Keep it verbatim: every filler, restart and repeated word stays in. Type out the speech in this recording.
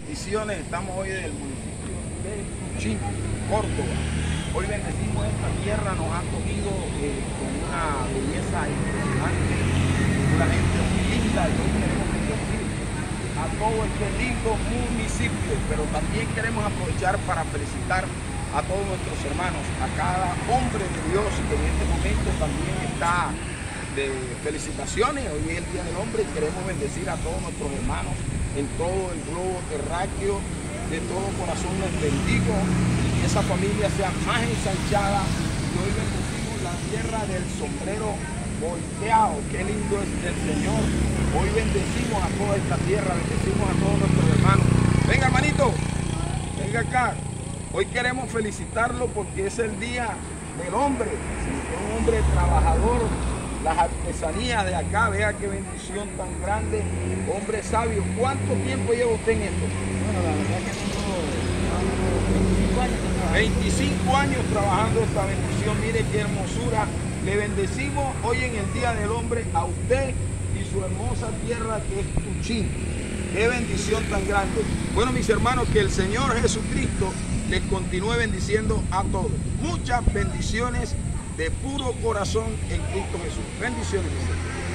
bendiciones. Estamos hoy del municipio de Tuchín, Córdoba. Hoy bendecimos esta tierra, nos ha cogido eh, con una belleza impresionante, una gente muy linda, y hoy queremos bendecir a todo este lindo municipio, pero también queremos aprovechar para felicitar a todos nuestros hermanos, a cada hombre de Dios que en este momento también está de felicitaciones. Hoy es el Día del Hombre y queremos bendecir a todos nuestros hermanos en todo el globo terráqueo. De todo corazón les bendigo y esa familia sea más ensanchada. Y hoy bendecimos la tierra del sombrero volteado. Qué lindo es el Señor. Hoy bendecimos a toda esta tierra, bendecimos a todos nuestros hermanos. Venga, hermanito, venga acá. Hoy queremos felicitarlo porque es el Día del Hombre. Un hombre trabajador, las artesanías de acá, vea qué bendición tan grande. Hombre sabio. ¿Cuánto tiempo lleva usted en esto? Bueno, la verdad que tengo veinticinco años. veinticinco años trabajando esta bendición. Mire qué hermosura. Le bendecimos hoy en el Día del Hombre a usted y su hermosa tierra que es Tuchín. Qué bendición tan grande. Bueno, mis hermanos, que el Señor Jesucristo les continúe bendiciendo a todos. Muchas bendiciones de puro corazón en Cristo Jesús. Bendiciones, mis hermanos.